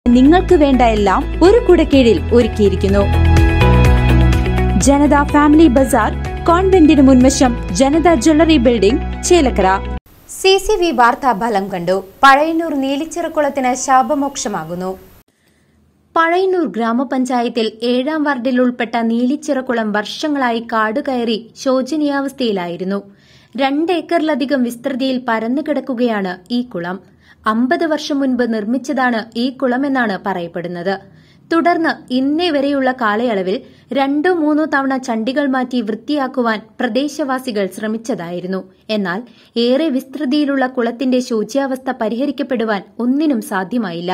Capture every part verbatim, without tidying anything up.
നിങ്ങൾക്ക് വേണ്ട എല്ലാം ഒരു കുടക്കീഴിൽ ഒരുക്കിയിരിക്കുന്നു. ജനത ഫാമിലി ബസാർ, കോൺവെന്റിന് മുൻവശം, Janatha jewellery building, Chelakkara. C C V വാർത്താ ഫലം കണ്ടു. പഴയന്നൂർ നീലിച്ചിറക്കുളത്തിന് ശാപമോക്ഷമാകുന്നു. പഴയന്നൂർ ഗ്രാമപഞ്ചായത്തിൽ ഏഴാം വാർഡിൽ ഉൾപ്പെട്ട നീലിച്ചിറക്കുളം വർഷങ്ങളായി കാടുകയറി ശോചനീയാവസ്ഥയിലായിരുന്നു. രണ്ടേക്കറിലധികം വിസ്തൃതിയിൽ പരന്നുകിടക്കുകയാണ് ഈ കുളം. അമ്പത് വർഷം മുൻപ് നിർമ്മിച്ചതാണ് ഈ കുളമെന്നാണ് പറയപ്പെടുന്നത്. തുടർന്ന് ഇന്നേ വരെയുള്ള കാലയളവിൽ രണ്ടോ മൂന്നോ തവണ ചണ്ടികൾ മാറ്റി വൃത്തിയാക്കുവാൻ പ്രദേശവാസികൾ ശ്രമിച്ചതായിരുന്നു. എന്നാൽ ഏറെ വിസ്തൃതിയിലുള്ള കുളത്തിന്റെ ശോച്യാവസ്ഥ പരിഹരിക്കപ്പെടുവാൻ ഒന്നിനും സാധ്യമായില്ല.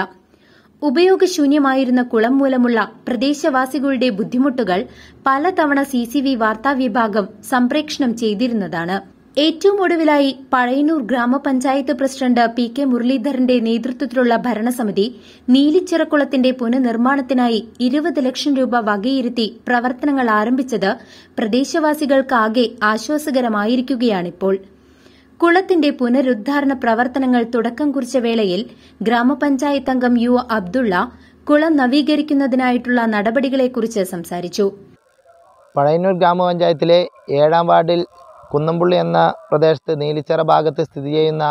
ഉപയോഗശൂന്യമായിരുന്ന കുളം മൂലമുള്ള പ്രദേശവാസികളുടെ ബുദ്ധിമുട്ടുകൾ പലതവണ സി സി വി വാർത്താവിഭാഗം സംപ്രേഷണം ചെയ്തിരുന്നതാണ്. ഏറ്റവും ഒടുവിലായി പഴയന്നൂർ ഗ്രാമപഞ്ചായത്ത് പ്രസിഡന്റ് പി കെ മുരളീധരന്റെ നേതൃത്വത്തിലുള്ള ഭരണസമിതി നീലിച്ചിറക്കുളത്തിന്റെ പുനർനിർമ്മാണത്തിനായി ഇരുപത് ലക്ഷം രൂപ വകയിരുത്തി പ്രവർത്തനങ്ങൾ ആരംഭിച്ചത് പ്രദേശവാസികൾക്കാകെ ആശ്വാസകരമായിരിക്കുകയാണിപ്പോൾ. കുളത്തിന്റെ പുനരുദ്ധാരണ പ്രവർത്തനങ്ങൾ തുടക്കം കുറിച്ച വേളയിൽ ഗ്രാമപഞ്ചായത്ത് അംഗം യു അബ്ദുള്ള കുളം നവീകരിക്കുന്നതിനായിട്ടുള്ള നടപടികളെക്കുറിച്ച് സംസാരിച്ചു. പഴയന്നൂർ ഗ്രാമപഞ്ചായത്തിലെ ഏഴാം വാർഡിൽ കുന്നംപുള്ളി എന്ന പ്രദേശത്ത് നീലിച്ചിറ ഭാഗത്ത് സ്ഥിതി ചെയ്യുന്ന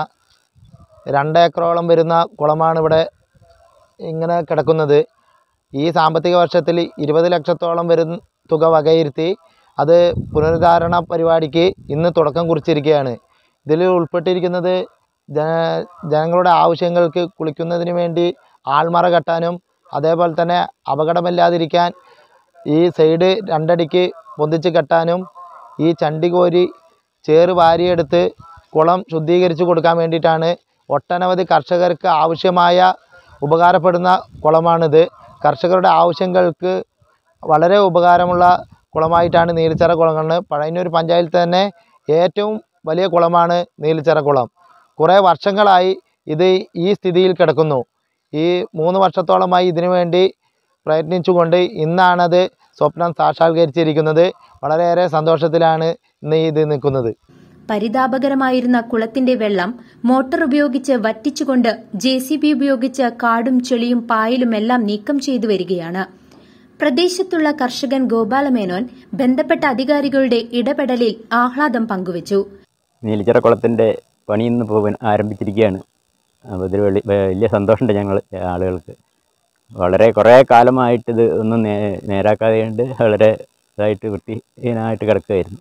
രണ്ടേക്കറോളം വരുന്ന കുളമാണ് ഇവിടെ ഇങ്ങനെ കിടക്കുന്നത്. ഈ സാമ്പത്തിക വർഷത്തിൽ ഇരുപത് ലക്ഷത്തോളം വരുന്ന തുക വകയിരുത്തി അത് പുനരുദ്ധാരണ പരിപാടിക്ക് ഇന്ന് തുടക്കം കുറിച്ചിരിക്കുകയാണ്. ഇതിൽ ഉൾപ്പെട്ടിരിക്കുന്നത് ജന ജനങ്ങളുടെ ആവശ്യങ്ങൾക്ക് കുളിക്കുന്നതിന് വേണ്ടി ആൾമറ കെട്ടാനും അതേപോലെ തന്നെ അപകടമില്ലാതിരിക്കാൻ ഈ സൈഡ് രണ്ടടിക്ക് പൊന്തിച്ച് കെട്ടാനും ഈ ചണ്ടി കോരി ചേറ് വാരിയെടുത്ത് കുളം ശുദ്ധീകരിച്ച് കൊടുക്കാൻ വേണ്ടിയിട്ടാണ്. ഒട്ടനവധി കർഷകർക്ക് ആവശ്യമായ ഉപകാരപ്പെടുന്ന കുളമാണിത്. കർഷകരുടെ ആവശ്യങ്ങൾക്ക് വളരെ ഉപകാരമുള്ള കുളമായിട്ടാണ് നീലിച്ചിറ കുളം കാണുന്നത്. പഴയന്നൂർ പഞ്ചായത്തിൽ തന്നെ ഏറ്റവും വലിയ കുളമാണ് നീലിച്ചിറ കുളം. കുറേ വർഷങ്ങളായി ഇത് ഈ സ്ഥിതിയിൽ കിടക്കുന്നു. ഈ മൂന്ന് വർഷത്തോളമായി ഇതിനു വേണ്ടി പ്രയത്നിച്ചുകൊണ്ട് ഇന്നാണത് സ്വപ്നം സാക്ഷാത്കരിച്ചിരിക്കുന്നത്. വളരെയേറെ സന്തോഷത്തിലാണ് ഇന്ന് ഇത് നിൽക്കുന്നത്. പരിതാപകരമായിരുന്ന കുളത്തിന്റെ വെള്ളം മോട്ടോർ ഉപയോഗിച്ച് വറ്റിച്ചുകൊണ്ട് ജെ സി ബി ഉപയോഗിച്ച് കാടും ചെളിയും പായലും എല്ലാം നീക്കം ചെയ്തു വരികയാണ്. പ്രദേശത്തുള്ള കർഷകൻ ഗോപാലമേനോൻ ബന്ധപ്പെട്ട അധികാരികളുടെ ഇടപെടലിൽ ആഹ്ലാദം പങ്കുവച്ചു. നീലിച്ചിറ കുളത്തിന്റെ പണി ഇന്ന് പോകാൻ ആരംഭിച്ചിരിക്കുകയാണ്. അപ്പോൾ ഇതിൽ വലിയ സന്തോഷമുണ്ട് ഞങ്ങൾ ആളുകൾക്ക്. വളരെ കുറേ കാലമായിട്ട് ഇത് ഒന്നും നേ നേരാക്കാതെയുണ്ട് വളരെ ഇതായിട്ട് വൃത്തിഹീനമായിട്ട് കിടക്കുകയായിരുന്നു.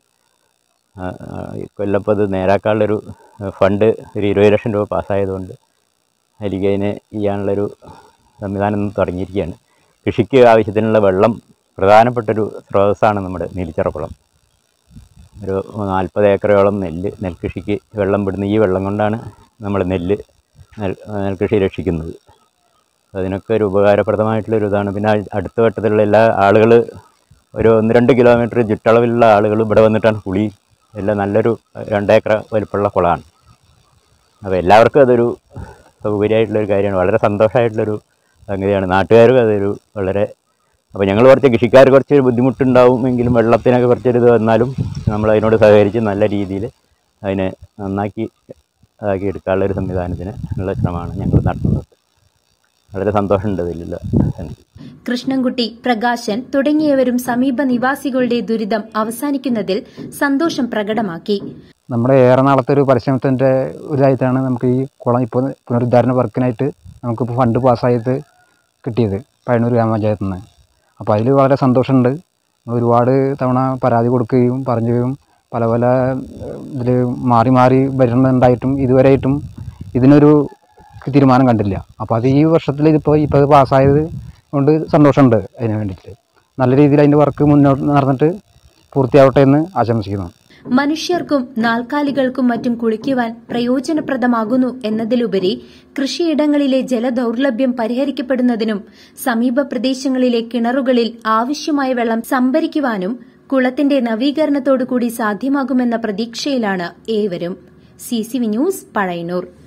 കൊല്ലപ്പോൾ ഇത് നേരാക്കാനുള്ളൊരു ഫണ്ട് ഒരു ഇരുപത് ലക്ഷം രൂപ പാസ്സായതുകൊണ്ട് അതിലേക്ക് അതിനെ ചെയ്യാനുള്ളൊരു സംവിധാനം തുടങ്ങിയിരിക്കുകയാണ്. കൃഷിക്ക് ആവശ്യത്തിനുള്ള വെള്ളം പ്രധാനപ്പെട്ടൊരു സ്രോതസ്സാണ് നമ്മുടെ നീലിച്ചിറ കുളം. ഒരു നാൽപ്പത് ഏക്കറോളം നെല്ല് നെൽകൃഷിക്ക് വെള്ളം വിടുന്ന ഈ വെള്ളം കൊണ്ടാണ് നമ്മൾ നെല്ല് നെൽ നെൽകൃഷി രക്ഷിക്കുന്നത്. അതിനൊക്കെ ഒരു ഉപകാരപ്രദമായിട്ടുള്ളൊരു ഇതാണ്. പിന്നെ അടുത്ത ഘട്ടത്തിലുള്ള എല്ലാ ആളുകൾ ഒരു ഒന്ന് രണ്ട് കിലോമീറ്റർ ചുറ്റളവിലുള്ള ആളുകൾ ഇവിടെ വന്നിട്ടാണ് കുളി എല്ലാം. നല്ലൊരു രണ്ടേക്കർ വലിപ്പമുള്ള കുളമാണ്. അപ്പോൾ എല്ലാവർക്കും അതൊരു സൗകര്യമായിട്ടുള്ളൊരു കാര്യമാണ്. വളരെ സന്തോഷമായിട്ടുള്ളൊരു സംഗതിയാണ്. നാട്ടുകാർക്കും അതൊരു വളരെ അപ്പോൾ ഞങ്ങൾ കുറച്ച് കൃഷിക്കാർ കുറച്ചൊരു ബുദ്ധിമുട്ടുണ്ടാവുമെങ്കിലും വെള്ളത്തിനൊക്കെ കുറച്ചൊരു ഇത് വന്നാലും നമ്മൾ അതിനോട് സഹകരിച്ച് നല്ല രീതിയിൽ അതിനെ നന്നാക്കി ഇതാക്കി എടുക്കാനുള്ളൊരു സംവിധാനത്തിന് ഉള്ള ശ്രമമാണ് ഞങ്ങൾ നടത്തുന്നത്. വളരെ സന്തോഷമുണ്ട് ഇതിലുള്ള. കൃഷ്ണൻകുട്ടി, പ്രകാശൻ തുടങ്ങിയവരും സമീപ നിവാസികളുടെ ദുരിതം അവസാനിക്കുന്നതിൽ സന്തോഷം പ്രകടമാക്കി. നമ്മുടെ ഏറെ നാളത്തെ ഒരു പരിശ്രമത്തിൻ്റെ ഒരിതായിട്ടാണ് നമുക്ക് ഈ കുളം ഇപ്പോൾ പുനരുദ്ധാരണ വർക്കിനായിട്ട് നമുക്കിപ്പോൾ ഫണ്ട് പാസ്സായത് കിട്ടിയത് പഴയന്നൂർ ഗ്രാമപഞ്ചായത്തിൽ നിന്ന്. അപ്പോൾ അതിൽ വളരെ സന്തോഷമുണ്ട്. ഒരുപാട് തവണ പരാതി കൊടുക്കുകയും പറയുകയും പല പല ഇതിൽ മാറി മാറി വരുന്നുണ്ടായിട്ടും ഇതുവരെയായിട്ടും ഇതിനൊരു തീരുമാനം കണ്ടില്ല. അപ്പോൾ അത് ഈ വർഷത്തിൽ ഇതിപ്പോൾ ഇപ്പോൾ ഇത് പാസ്സായത് കൊണ്ട് സന്തോഷമുണ്ട്. അതിന് വേണ്ടിയിട്ട് നല്ല രീതിയിൽ അതിൻ്റെ വർക്ക് മുന്നോട്ട് നടന്നിട്ട് പൂർത്തിയാവട്ടെ എന്ന് ആശംസിക്കുന്നു. മനുഷ്യർക്കും നാൽക്കാലികൾക്കും മറ്റും കുളിക്കുവാൻ പ്രയോജനപ്രദമാകുന്നു എന്നതിലുപരി കൃഷിയിടങ്ങളിലെ ജലദൌർലഭ്യം പരിഹരിക്കപ്പെടുന്നതിനും സമീപ പ്രദേശങ്ങളിലെ കിണറുകളിൽ ആവശ്യമായ വെള്ളം സംഭരിക്കുവാനും കുളത്തിന്റെ നവീകരണത്തോടുകൂടി സാധ്യമാകുമെന്ന പ്രതീക്ഷയിലാണ് ഏവരും. C C V news, Pazhayannur.